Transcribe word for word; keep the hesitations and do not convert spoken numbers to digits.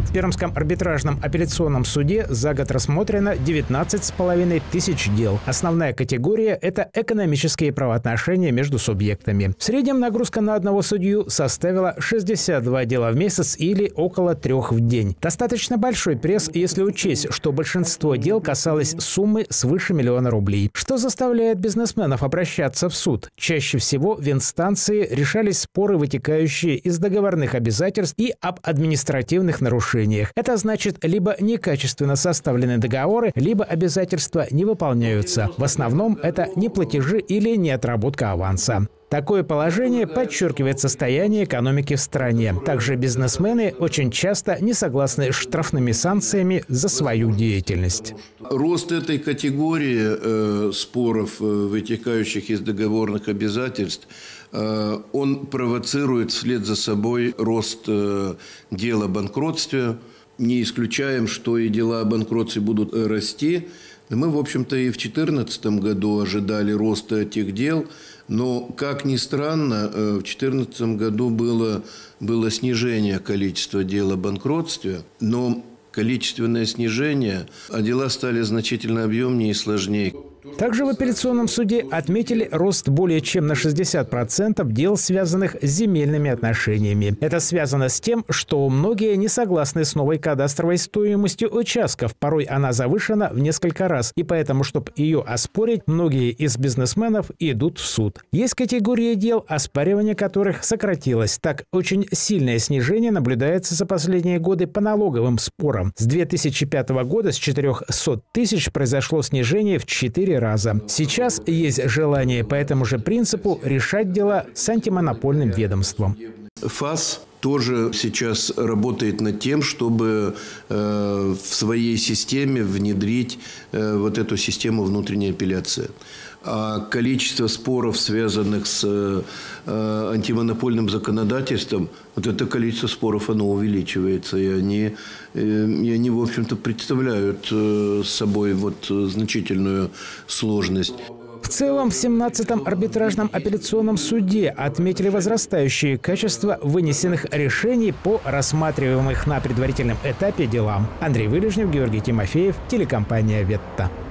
В Пермском арбитражном апелляционном суде за год рассмотрено девятнадцать с половиной тысяч дел. Основная категория – это экономические правоотношения между субъектами. В среднем нагрузка на одного судью составила шестьдесят два дела в месяц или около трех в день. Достаточно большой пресс, если учесть, что большинство дел касалось суммы свыше миллиона рублей. Что заставляет бизнесменов обращаться в суд? Чаще всего в инстанции решались споры, вытекающие из договорных обязательств и об административных нарушениях. Это значит, либо некачественно составлены договоры, либо обязательства не выполняются. В основном это неплатежи или неотработка аванса. Такое положение подчеркивает состояние экономики в стране. Также бизнесмены очень часто не согласны с штрафными санкциями за свою деятельность. Рост этой категории э, споров, э, вытекающих из договорных обязательств, э, он провоцирует вслед за собой рост э, дел о банкротстве. Не исключаем, что и дела о банкротстве будут расти. Мы, в общем-то, и в две тысячи четырнадцатом году ожидали роста этих дел. Но, как ни странно, в две тысячи четырнадцатом году было, было снижение количества дел о банкротстве, но количественное снижение, а дела стали значительно объемнее и сложнее. Также в апелляционном суде отметили рост более чем на шестьдесят процентов дел, связанных с земельными отношениями. Это связано с тем, что многие не согласны с новой кадастровой стоимостью участков. Порой она завышена в несколько раз. И поэтому, чтобы ее оспорить, многие из бизнесменов идут в суд. Есть категории дел, оспаривание которых сократилось. Так, очень сильное снижение наблюдается за последние годы по налоговым спорам. С две тысячи пятого года с четырёхсот тысяч произошло снижение в четыре раза. Сейчас есть желание по этому же принципу решать дела с антимонопольным ведомством. ФАС тоже сейчас работает над тем, чтобы э, в своей системе внедрить э, вот эту систему внутренней апелляции. А количество споров, связанных с э, антимонопольным законодательством, вот это количество споров, оно увеличивается. И они, э, и они в общем-то, представляют э, собой вот, значительную сложность. В целом, в семнадцатом арбитражном апелляционном суде отметили возрастающее качество вынесенных решений по рассматриваемых на предварительном этапе делам. Андрей Вылежнев, Георгий Тимофеев, телекомпания «Ветта».